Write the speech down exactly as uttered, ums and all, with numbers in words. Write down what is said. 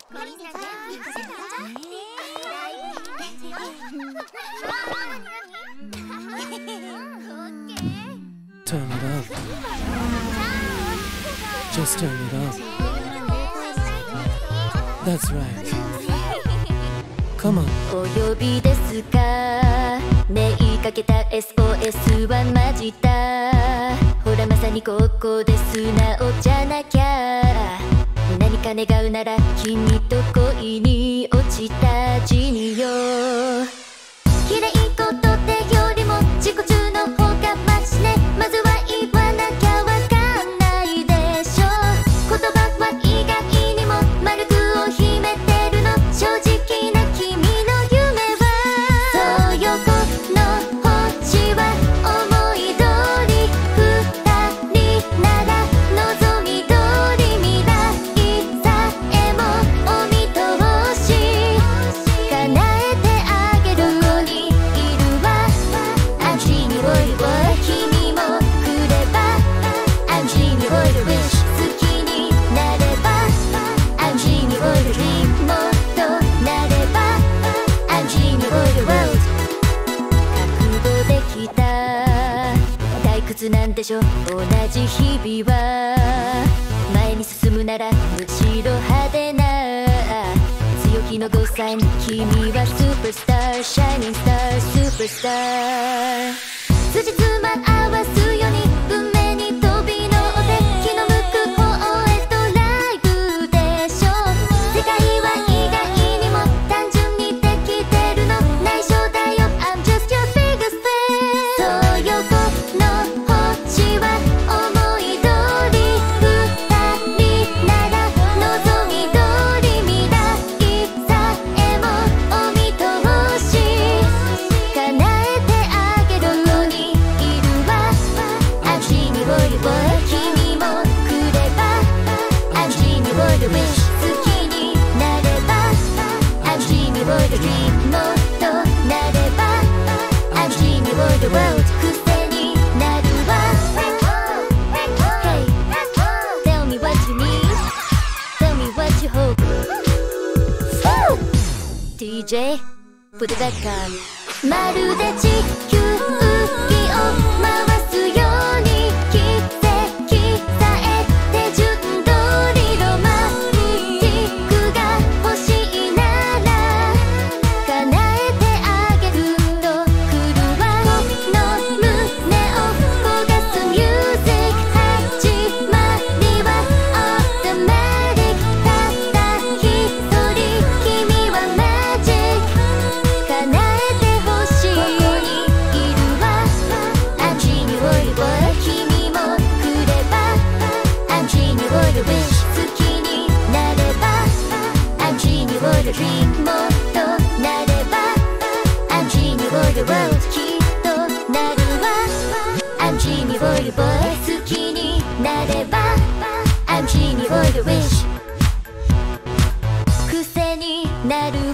Turn it up. Just turn it up. That's right. Come on. お呼びですか。ね言いかけた エスオーエス はマジだ。ほらまさにここで素直じゃなきゃ。何か願うなら君と恋に落ちたジニよ。綺麗事ってよりも自己中の方がマシね。まずは言わなきゃわかんないでしょ。言葉は意外にも丸くを秘めてるの。正直な君の夢はそう横の星は思い通り。二人なら望み通り。未来さえもお見通し。叶えてあげる。ここにいるわ。I'm Genie World Boy。 君も来れば I'm Genie World Wish。 好きになれば I'm Genie World Dream。 もっとなれば I'm Genie World World。 覚悟できた退屈なんでしょ。同じ日々は前に進むならむしろ派手な強気のゴーサイン。君はスーパースターシャイニングスタースーパースター。辻褄合わすように運命に飛び乗って気の向く方へとライブでしょ。世界は意外にも単純にできてるの。内緒だよ I'm just your biggest fan。 そう横の星は思い通り。二人なら望み通り。未来さえもお見通し。叶えてあげる。ここにいるわ I'm Genie World Boy。 君も来れば I'm Genie World Wish。 好きになれば I'm Genie World Dream。 もっとなれば I'm Genie World World。 癖になるわ Hey Tell me what you need Tell me what you hope。 ディージェー Put it back on。 まるで地球儀を回すように奇跡さえ手順通り。ロマンティックが欲しいなら叶えてあげると来るわ。僕の胸を焦がすミュージック。始まりはオートマティック。たった一人君はマジック。叶えてほしい。ここにいるわ I'm Genie World Boy。 君も来れば I'm Genie World Wish。 好きになれば I'm Genie World Dream。 もっとなれば I'm Genie World World。 きっとなるわ I'm Genie World Boy。 好きになれば I'm Genie World Wish。 癖になる